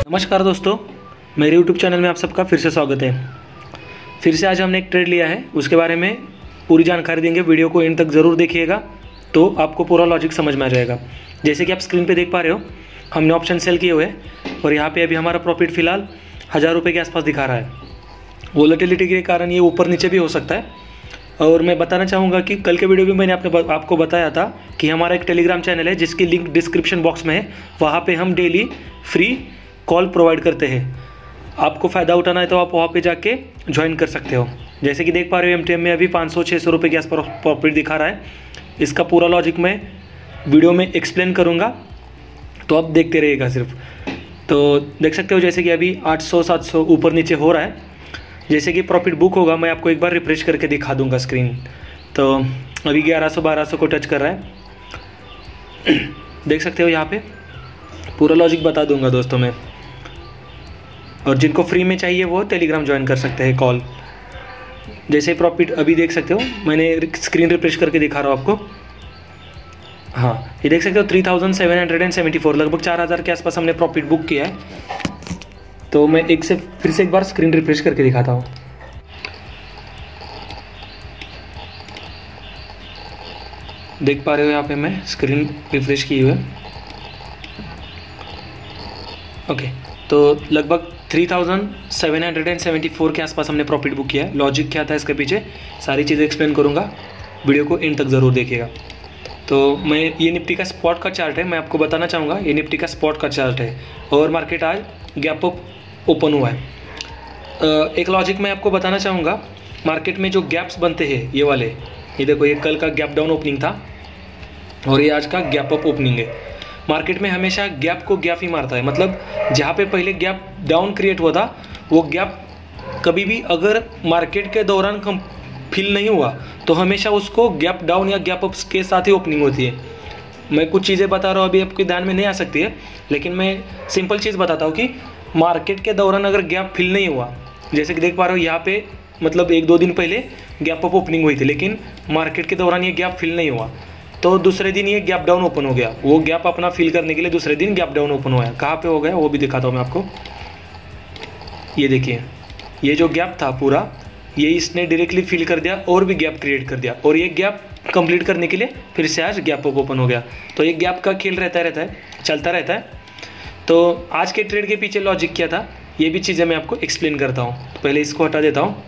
नमस्कार दोस्तों, मेरे YouTube चैनल में आप सबका फिर से स्वागत है। फिर से आज हमने एक ट्रेड लिया है, उसके बारे में पूरी जानकारी देंगे। वीडियो को एंड तक ज़रूर देखिएगा तो आपको पूरा लॉजिक समझ में आ जाएगा। जैसे कि आप स्क्रीन पे देख पा रहे हो, हमने ऑप्शन सेल किए हुए हैं और यहाँ पे अभी हमारा प्रॉफिट फिलहाल 1000 रुपये के आसपास दिखा रहा है। वोलेटिलिटी के कारण ये ऊपर नीचे भी हो सकता है। और मैं बताना चाहूँगा कि कल के वीडियो में मैंने आपको बताया था कि हमारा एक टेलीग्राम चैनल है जिसकी लिंक डिस्क्रिप्शन बॉक्स में है। वहाँ पे हम डेली फ्री कॉल प्रोवाइड करते हैं। आपको फ़ायदा उठाना है तो आप वहाँ पे जाके ज्वाइन कर सकते हो। जैसे कि देख पा रहे हो, MTM में अभी 500-600 रुपये के आसपास प्रॉफिट दिखा रहा है। इसका पूरा लॉजिक मैं वीडियो में एक्सप्लेन करूँगा, तो आप देखते रहिएगा सिर्फ। तो देख सकते हो जैसे कि अभी 800-700 ऊपर नीचे हो रहा है। जैसे कि प्रॉफिट बुक होगा, मैं आपको एक बार रिफ्रेश करके दिखा दूंगा स्क्रीन। तो अभी 1100-1200 को टच कर रहा है। देख सकते हो, यहाँ पे पूरा लॉजिक बता दूंगा दोस्तों मैं। और जिनको फ्री में चाहिए वो टेलीग्राम ज्वाइन कर सकते हैं कॉल। जैसे प्रॉफिट अभी देख सकते हो, मैंने स्क्रीन रिफ्रेश करके दिखा रहा हूँ आपको। हाँ, ये देख सकते हो 3774, लगभग 4000 के आसपास हमने प्रॉफिट बुक किया है। तो मैं फिर से एक बार स्क्रीन रिफ्रेश करके दिखाता हूँ। देख पा रहे हो यहाँ पे मैं स्क्रीन रिफ्रेश की हुई है। ओके, तो लगभग 3774 के आसपास हमने प्रॉफिट बुक किया है। लॉजिक क्या था इसके पीछे, सारी चीज़ें एक्सप्लेन करूँगा। वीडियो को एंड तक ज़रूर देखिएगा। तो मैं ये निफ्टी का स्पॉट का चार्ट है, मैं आपको बताना चाहूँगा। ये निफ्टी का स्पॉट का चार्ट है और मार्केट आज गैप अप ओपन हुआ है। एक लॉजिक मैं आपको बताना चाहूँगा। मार्केट में जो गैप्स बनते हैं ये वाले, ये देखो, ये कल का गैप डाउन ओपनिंग था और ये आज का गैप अप ओपनिंग है। मार्केट में हमेशा गैप को गैप ही मारता है। मतलब जहाँ पे पहले गैप डाउन क्रिएट हुआ था, वो गैप कभी भी अगर मार्केट के दौरान फिल नहीं हुआ तो हमेशा उसको गैप डाउन या गैप अप के साथ ही ओपनिंग होती है। मैं कुछ चीज़ें बता रहा हूँ, अभी आपके ध्यान में नहीं आ सकती है, लेकिन मैं सिंपल चीज़ बताता हूँ कि मार्केट के दौरान अगर गैप फिल नहीं हुआ, जैसे कि देख पा रहे हो यहाँ पे, मतलब 1-2 दिन पहले गैप अप ओपनिंग हुई थी, लेकिन मार्केट के दौरान ये गैप फिल नहीं हुआ, तो दूसरे दिन ये गैप डाउन ओपन हो गया। वो गैप अपना फिल करने के लिए दूसरे दिन गैप डाउन ओपन हुआ है। कहाँ पे हो गया वो भी दिखाता हूँ मैं आपको। ये देखिए, ये जो गैप था पूरा, ये इसने डायरेक्टली फिल कर दिया और भी गैप क्रिएट कर दिया, और ये गैप कंप्लीट करने के लिए फिर से आज गैप अप ओपन हो गया। तो ये गैप का खेल रहता है, चलता रहता है। तो आज के ट्रेड के पीछे लॉजिक क्या था, ये भी चीज़ें मैं आपको एक्सप्लेन करता हूँ। तो पहले इसको हटा देता हूँ।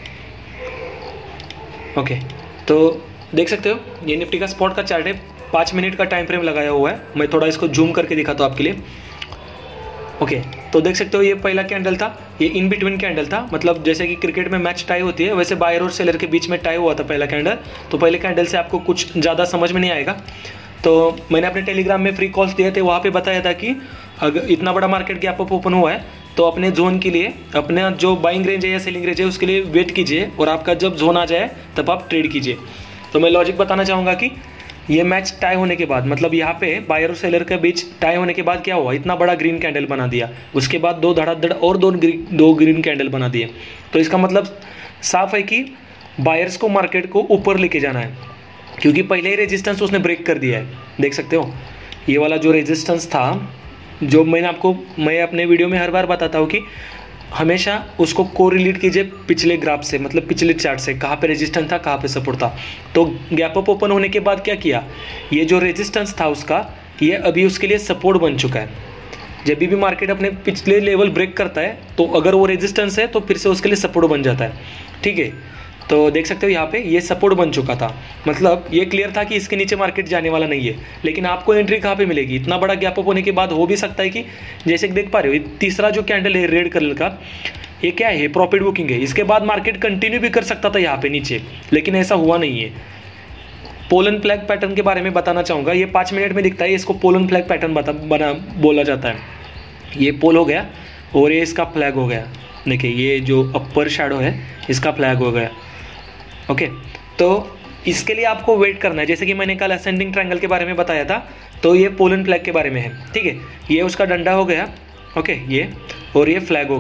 ओके, तो देख सकते हो ये निफ्टी का स्पॉट का चार्ट है। 5 मिनट का टाइम फ्रेम लगाया हुआ है। मैं थोड़ा इसको जूम करके दिखाता हूँ आपके लिए। ओके, तो देख सकते हो ये पहला कैंडल था, ये इन बिटवीन कैंडल था। मतलब जैसे कि क्रिकेट में मैच टाई होती है, वैसे बायर और सेलर के बीच में टाई हुआ था पहला कैंडल। तो पहले कैंडल से आपको कुछ ज़्यादा समझ में नहीं आएगा। तो मैंने अपने टेलीग्राम में फ्री कॉल्स दिए थे, वहाँ पे बताया था कि अगर इतना बड़ा मार्केट गैप अप ओपन हुआ है तो अपने जोन के लिए, अपने जो बाइंग रेंज है या सेलिंग रेंज है, उसके लिए वेट कीजिए और आपका जब जोन आ जाए तब आप ट्रेड कीजिए। तो मैं लॉजिक बताना चाहूँगा कि ये मैच टाई होने के बाद, मतलब यहाँ पे बायर और सेलर के बीच टाई होने के बाद क्या हुआ, इतना बड़ा ग्रीन कैंडल बना दिया। उसके बाद 2 धड़ाधड़ और 2 ग्रीन कैंडल बना दिए। तो इसका मतलब साफ है कि बायर्स को मार्केट को ऊपर लेके जाना है, क्योंकि पहले ही रेजिस्टेंस उसने ब्रेक कर दिया है। देख सकते हो ये वाला जो रेजिस्टेंस था, जो मैं अपने वीडियो में हर बार बताता हूँ कि हमेशा उसको कोरिलेट कीजिए पिछले ग्राफ से, मतलब पिछले चार्ट से, कहाँ पे रेजिस्टेंस था, कहाँ पे सपोर्ट था। तो गैप अप ओपन होने के बाद क्या किया, ये जो रेजिस्टेंस था उसका, ये अभी उसके लिए सपोर्ट बन चुका है। जब भी मार्केट अपने पिछले लेवल ब्रेक करता है तो अगर वो रेजिस्टेंस है तो फिर से उसके लिए सपोर्ट बन जाता है। ठीक है, तो देख सकते हो यहाँ पे ये सपोर्ट बन चुका था। मतलब ये क्लियर था कि इसके नीचे मार्केट जाने वाला नहीं है। लेकिन आपको एंट्री कहाँ पे मिलेगी, इतना बड़ा गैप अप होने के बाद हो भी सकता है कि, जैसे कि देख पा रहे हो, ये तीसरा जो कैंडल है रेड कलर का, ये क्या है, प्रॉफिट बुकिंग है। इसके बाद मार्केट कंटिन्यू भी कर सकता था यहाँ पे नीचे, लेकिन ऐसा हुआ नहीं है। पोलन फ्लैग पैटर्न के बारे में बताना चाहूँगा। ये 5 मिनट में दिखता है, इसको पोलन फ्लैग पैटर्न बोला जाता है। ये पोल हो गया और ये इसका फ्लैग हो गया। देखिए ये जो अपर शैडो है इसका फ्लैग हो गया। ओके, तो इसके लिए आपको वेट करना है। जैसे कि मैंने कल असेंडिंग ट्रायंगल के बारे में बताया था, तो ये पोलन फ्लैग के बारे में है। ठीक है, ये उसका डंडा हो गया। ओके, ये और ये फ्लैग हो गया।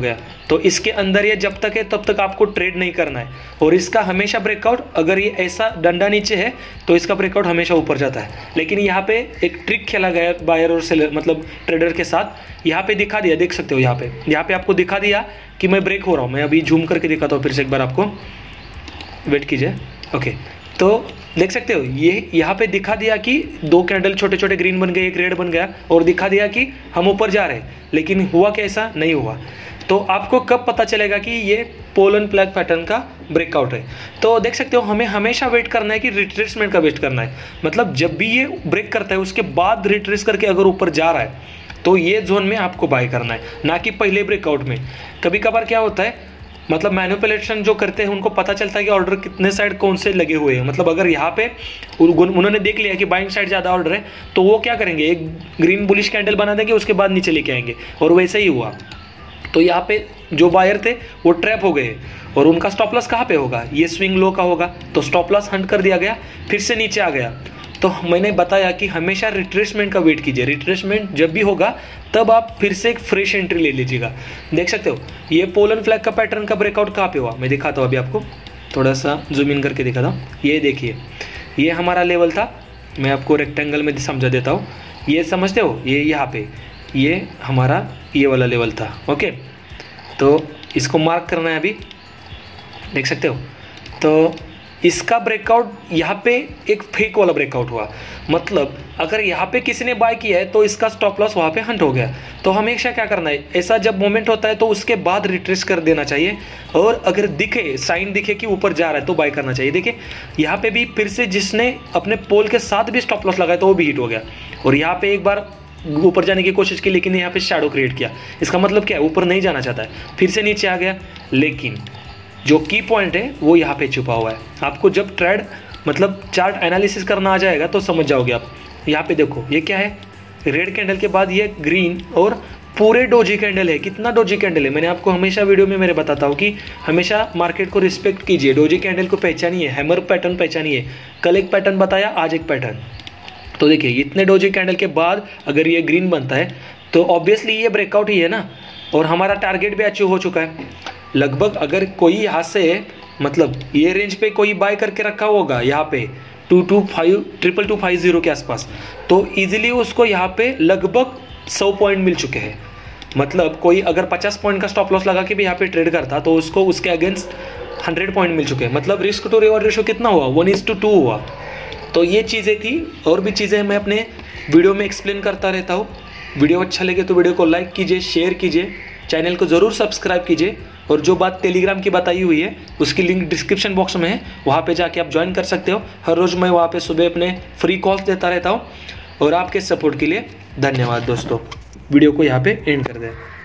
तो इसके अंदर ये जब तक है तब तक आपको ट्रेड नहीं करना है। और इसका हमेशा ब्रेकआउट, अगर ये ऐसा डंडा नीचे है तो इसका ब्रेकआउट हमेशा ऊपर जाता है। लेकिन यहाँ पे एक ट्रिक खेला गया बायर और सेलर मतलब ट्रेडर के साथ। यहाँ पे दिखा दिया, देख सकते हो यहाँ पे आपको दिखा दिया कि मैं ब्रेक हो रहा हूँ। मैं अभी जूम करके दिखाता हूँ फिर से एक बार आपको, वेट कीजिए। ओके, तो देख सकते हो ये यहाँ पे दिखा दिया कि 2 कैंडल छोटे छोटे ग्रीन बन गए, एक रेड बन गया, और दिखा दिया कि हम ऊपर जा रहे हैं। लेकिन हुआ कैसा, नहीं हुआ। तो आपको कब पता चलेगा कि ये पोल एंड फ्लैग पैटर्न का ब्रेकआउट है? तो देख सकते हो हमें हमेशा वेट करना है कि रिट्रेसमेंट का वेट करना है। मतलब जब भी ये ब्रेक करता है उसके बाद रिट्रेस करके अगर ऊपर जा रहा है तो ये जोन में आपको बाय करना है, ना कि पहले ब्रेकआउट में। कभी कभार क्या होता है, मतलब मैनिपुलेशन जो करते हैं उनको पता चलता है कि ऑर्डर कितने साइड कौन से लगे हुए हैं। मतलब अगर यहाँ पे उन्होंने देख लिया कि बाइंग साइड ज़्यादा ऑर्डर है तो वो क्या करेंगे, एक ग्रीन बुलिश कैंडल बना देंगे, उसके बाद नीचे लेके आएंगे। और वैसे ही हुआ। तो यहाँ पे जो बायर थे वो ट्रैप हो गए और उनका स्टॉप लॉस कहाँ पे होगा, ये स्विंग लो का होगा। तो स्टॉप लॉस हंट कर दिया गया, फिर से नीचे आ गया। तो मैंने बताया कि हमेशा रिट्रेसमेंट का वेट कीजिए। रिट्रेसमेंट जब भी होगा तब आप फिर से एक फ्रेश एंट्री ले लीजिएगा। देख सकते हो ये पोल एंड फ्लैग का पैटर्न का ब्रेकआउट कहाँ पे हुआ, मैं दिखाता हूँ अभी आपको, थोड़ा सा जूम इन करके दिखाता हूँ। ये देखिए, ये हमारा लेवल था, मैं आपको रेक्टेंगल में समझा देता हूँ। ये समझते हो, ये यहाँ पे ये हमारा ये वाला लेवल था। ओके, तो इसको मार्क करना है अभी, देख सकते हो। तो इसका ब्रेकआउट यहाँ पे एक फेक वाला ब्रेकआउट हुआ। मतलब अगर यहाँ पे किसी ने बाय किया है तो इसका स्टॉप लॉस वहाँ पे हंट हो गया। तो हमेशा क्या करना है, ऐसा जब मोमेंट होता है तो उसके बाद रिट्रेस कर देना चाहिए। और अगर दिखे, साइन दिखे कि ऊपर जा रहा है तो बाय करना चाहिए। देखिए यहाँ पे भी फिर से जिसने अपने पोल के साथ भी स्टॉप लॉस लगाया तो वो भी हिट हो गया। और यहाँ पे एक बार ऊपर जाने की कोशिश की लेकिन यहाँ पे शैडो क्रिएट किया। इसका मतलब क्या है, ऊपर नहीं जाना चाहता है, फिर से नीचे आ गया। लेकिन जो की पॉइंट है वो यहाँ पे छुपा हुआ है। आपको जब ट्रेड मतलब चार्ट एनालिसिस करना आ जाएगा तो समझ जाओगे आप। यहाँ पे देखो ये क्या है, रेड कैंडल के बाद ये ग्रीन और पूरे डोजी कैंडल है। कितना डोजी कैंडल है, मैंने आपको हमेशा वीडियो में मेरे बताता हूँ कि हमेशा मार्केट को रिस्पेक्ट कीजिए। डोजी कैंडल को पहचानिए, हैमर पैटर्न पहचानिए। कल एक पैटर्न बताया, आज एक पैटर्न। तो देखिए इतने डोजी कैंडल के बाद अगर ये ग्रीन बनता है तो ऑब्वियसली ये ब्रेकआउट ही है ना। और हमारा टारगेट भी अचीव हो चुका है लगभग। अगर कोई यहाँ से मतलब ये रेंज पे कोई बाय करके रखा होगा यहाँ पे 2250 के आसपास, तो इजीली उसको यहाँ पे लगभग 100 पॉइंट मिल चुके हैं। मतलब कोई अगर 50 पॉइंट का स्टॉप लॉस लगा के भी यहाँ पे ट्रेड करता तो उसको उसके अगेंस्ट 100 पॉइंट मिल चुके हैं। मतलब रिस्क टू रिवॉर्ड रेशो कितना हुआ, 1:2 हुआ। तो ये चीज़ें थी, और भी चीज़ें मैं अपने वीडियो में एक्सप्लेन करता रहता हूँ। वीडियो अच्छा लगे तो वीडियो को लाइक कीजिए, शेयर कीजिए, चैनल को ज़रूर सब्सक्राइब कीजिए। और जो बात टेलीग्राम की बताई हुई है उसकी लिंक डिस्क्रिप्शन बॉक्स में है, वहाँ पे जाके आप ज्वाइन कर सकते हो। हर रोज़ मैं वहाँ पे सुबह अपने फ्री कॉल्स देता रहता हूँ। और आपके सपोर्ट के लिए धन्यवाद दोस्तों। वीडियो को यहाँ पे एंड कर दें।